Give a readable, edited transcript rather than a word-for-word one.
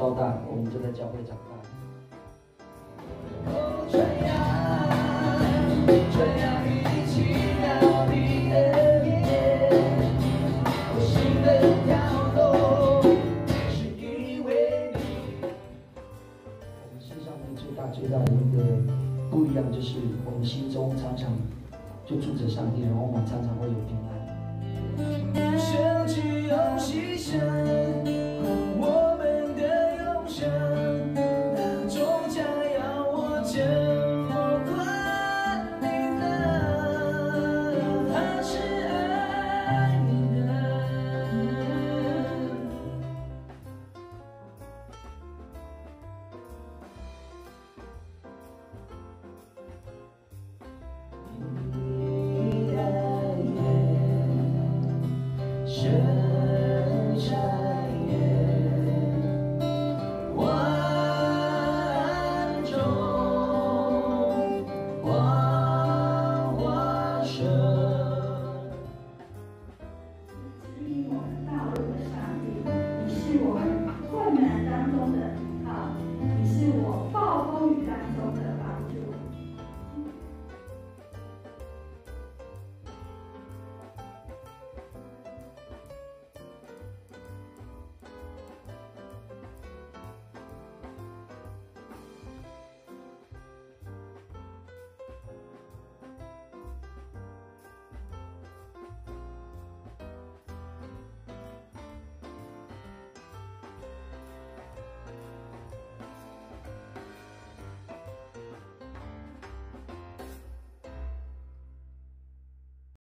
高大，我们就在教会长大。传扬你奇妙的恩典，我心的跳动是因为你。我们世上面最大的一个不一样，就是我们心中常常就住着上帝，然后我们常常会有平安。升起用牺牲。